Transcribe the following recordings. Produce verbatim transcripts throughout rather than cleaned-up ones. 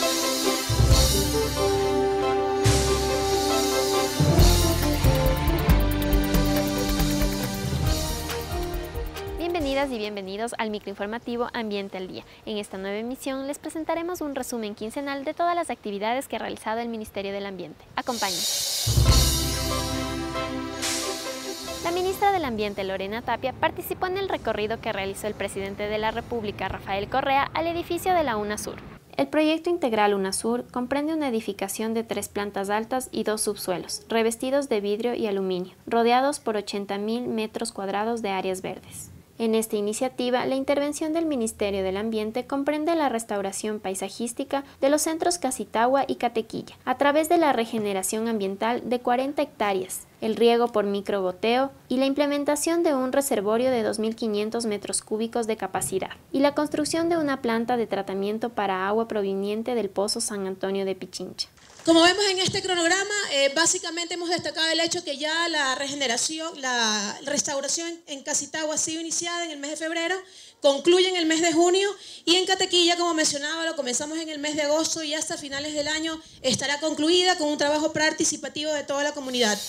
Bienvenidas y bienvenidos al microinformativo Ambiente al Día. En esta nueva emisión les presentaremos un resumen quincenal de todas las actividades que ha realizado el Ministerio del Ambiente. Acompáñenos. La ministra del Ambiente, Lorena Tapia, participó en el recorrido que realizó el presidente de la República, Rafael Correa, al edificio de la UNASUR. El proyecto integral UNASUR comprende una edificación de tres plantas altas y dos subsuelos, revestidos de vidrio y aluminio, rodeados por ochenta mil metros cuadrados de áreas verdes. En esta iniciativa, la intervención del Ministerio del Ambiente comprende la restauración paisajística de los centros Casitagua y Catequilla, a través de la regeneración ambiental de cuarenta hectáreas, el riego por microgoteo y la implementación de un reservorio de dos mil quinientos metros cúbicos de capacidad, y la construcción de una planta de tratamiento para agua proveniente del Pozo San Antonio de Pichincha. Como vemos en este cronograma, eh, básicamente hemos destacado el hecho que ya la regeneración, la restauración en Casitagua ha sido iniciada en el mes de febrero, concluye en el mes de junio, y en Catequilla, como mencionaba, lo comenzamos en el mes de agosto y hasta finales del año estará concluida con un trabajo participativo de toda la comunidad.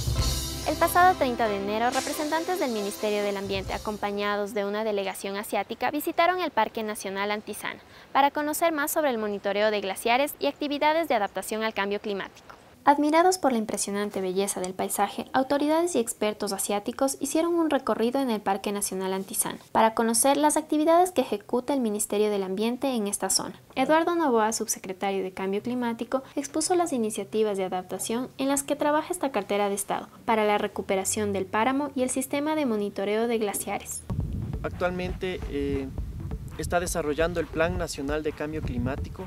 El pasado treinta de enero, representantes del Ministerio del Ambiente, acompañados de una delegación asiática, visitaron el Parque Nacional Antizana para conocer más sobre el monitoreo de glaciares y actividades de adaptación al cambio climático. Admirados por la impresionante belleza del paisaje, autoridades y expertos asiáticos hicieron un recorrido en el Parque Nacional Antizana para conocer las actividades que ejecuta el Ministerio del Ambiente en esta zona. Eduardo Novoa, subsecretario de Cambio Climático, expuso las iniciativas de adaptación en las que trabaja esta cartera de Estado para la recuperación del páramo y el sistema de monitoreo de glaciares. Actualmente eh, está desarrollando el Plan Nacional de Cambio Climático,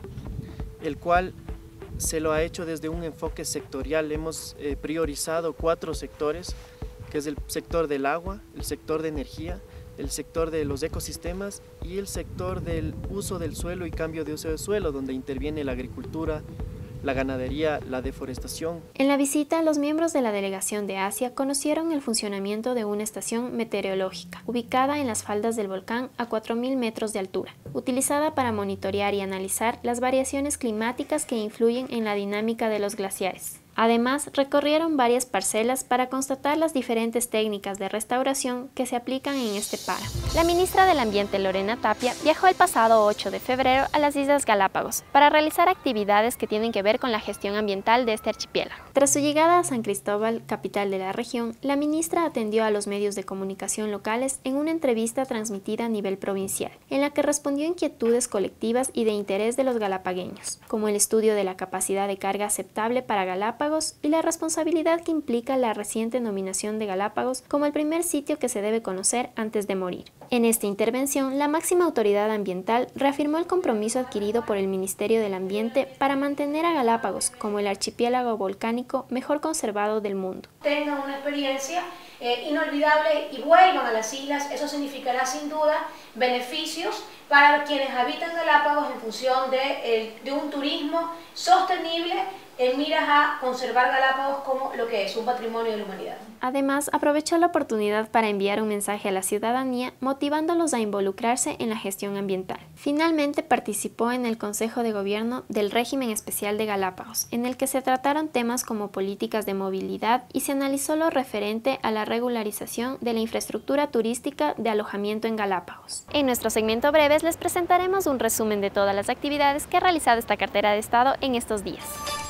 el cual se lo ha hecho desde un enfoque sectorial. Hemos eh, priorizado cuatro sectores, que es el sector del agua, el sector de energía, el sector de los ecosistemas y el sector del uso del suelo y cambio de uso del suelo, donde interviene la agricultura, la ganadería, la deforestación. En la visita, los miembros de la delegación de Asia conocieron el funcionamiento de una estación meteorológica, ubicada en las faldas del volcán a cuatro mil metros de altura, utilizada para monitorear y analizar las variaciones climáticas que influyen en la dinámica de los glaciares. Además, recorrieron varias parcelas para constatar las diferentes técnicas de restauración que se aplican en este páramo. La ministra del Ambiente, Lorena Tapia, viajó el pasado ocho de febrero a las Islas Galápagos para realizar actividades que tienen que ver con la gestión ambiental de este archipiélago. Tras su llegada a San Cristóbal, capital de la región, la ministra atendió a los medios de comunicación locales en una entrevista transmitida a nivel provincial, en la que respondió inquietudes colectivas y de interés de los galapagueños, como el estudio de la capacidad de carga aceptable para Galápagos y la responsabilidad que implica la reciente nominación de Galápagos como el primer sitio que se debe conocer antes de morir. En esta intervención, la máxima autoridad ambiental reafirmó el compromiso adquirido por el Ministerio del Ambiente para mantener a Galápagos como el archipiélago volcánico mejor conservado del mundo. Tengan una experiencia eh, inolvidable y vuelvan a las islas. Eso significará sin duda beneficios para quienes habitan Galápagos en función de, eh, de un turismo sostenible en miras a conservar Galápagos como lo que es un patrimonio de la humanidad. Además, aprovechó la oportunidad para enviar un mensaje a la ciudadanía motivándolos a involucrarse en la gestión ambiental. Finalmente participó en el Consejo de Gobierno del Régimen Especial de Galápagos, en el que se trataron temas como políticas de movilidad y se analizó lo referente a la regularización de la infraestructura turística de alojamiento en Galápagos. En nuestro segmento breves les presentaremos un resumen de todas las actividades que ha realizado esta cartera de Estado en estos días.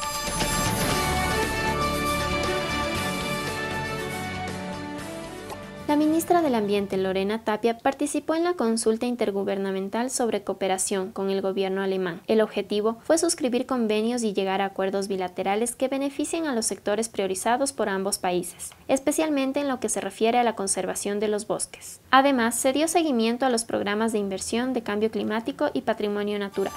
La ministra del Ambiente, Lorena Tapia, participó en la consulta intergubernamental sobre cooperación con el gobierno alemán. El objetivo fue suscribir convenios y llegar a acuerdos bilaterales que beneficien a los sectores priorizados por ambos países, especialmente en lo que se refiere a la conservación de los bosques. Además, se dio seguimiento a los programas de inversión de cambio climático y patrimonio natural.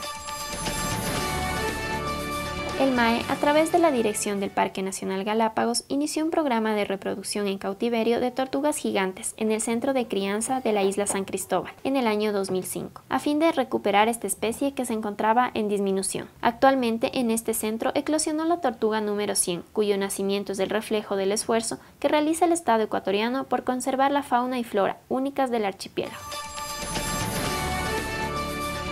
El M A E, a través de la dirección del Parque Nacional Galápagos, inició un programa de reproducción en cautiverio de tortugas gigantes en el centro de crianza de la isla San Cristóbal en el año dos mil cinco, a fin de recuperar esta especie que se encontraba en disminución. Actualmente en este centro eclosionó la tortuga número cien, cuyo nacimiento es el reflejo del esfuerzo que realiza el Estado ecuatoriano por conservar la fauna y flora únicas del archipiélago.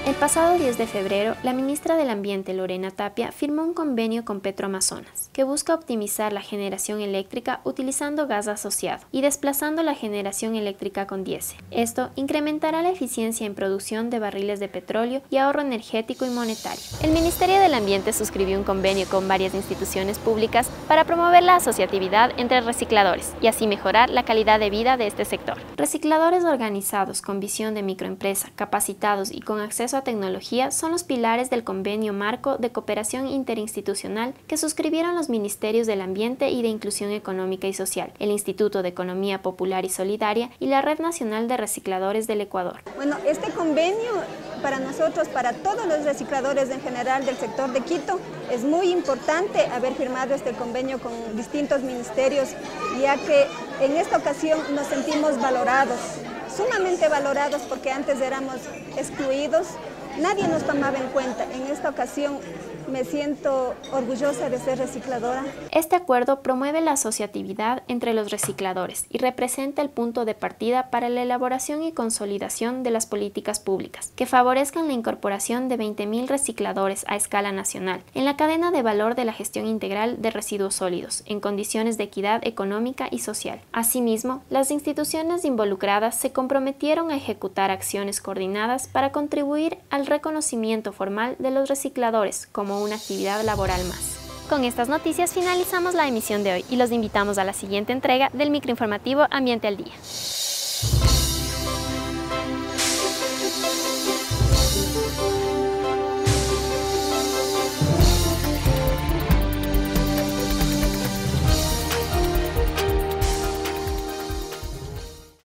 El pasado diez de febrero, la ministra del Ambiente, Lorena Tapia, firmó un convenio con Petroamazonas, que busca optimizar la generación eléctrica utilizando gas asociado y desplazando la generación eléctrica con diésel. Esto incrementará la eficiencia en producción de barriles de petróleo y ahorro energético y monetario. El Ministerio del Ambiente suscribió un convenio con varias instituciones públicas para promover la asociatividad entre recicladores y así mejorar la calidad de vida de este sector. Recicladores organizados con visión de microempresa, capacitados y con acceso a tecnología son los pilares del Convenio Marco de Cooperación Interinstitucional que suscribieron los Ministerios del Ambiente y de Inclusión Económica y Social, el Instituto de Economía Popular y Solidaria y la Red Nacional de Recicladores del Ecuador. Bueno, este convenio para nosotros, para todos los recicladores en general del sector de Quito, es muy importante haber firmado este convenio con distintos ministerios, ya que en esta ocasión nos sentimos valorados, sumamente valorados, porque antes éramos excluidos, nadie nos tomaba en cuenta. En esta ocasión me siento orgullosa de ser recicladora. Este acuerdo promueve la asociatividad entre los recicladores y representa el punto de partida para la elaboración y consolidación de las políticas públicas, que favorezcan la incorporación de veinte mil recicladores a escala nacional en la cadena de valor de la gestión integral de residuos sólidos, en condiciones de equidad económica y social. Asimismo, las instituciones involucradas se comprometieron a ejecutar acciones coordinadas para contribuir al reconocimiento formal de los recicladores como una actividad laboral más. Con estas noticias finalizamos la emisión de hoy y los invitamos a la siguiente entrega del microinformativo Ambiente al Día.